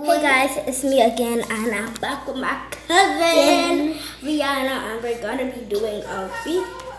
Hey guys, it's me again, and I'm back with my cousin Rihanna, and we're gonna be doing a